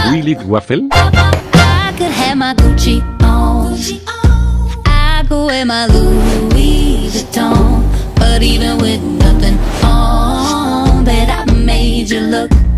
Really, Waffle? I could have my Gucci on, I could wear my Louis Vuitton, but even with nothing on, bet I made you look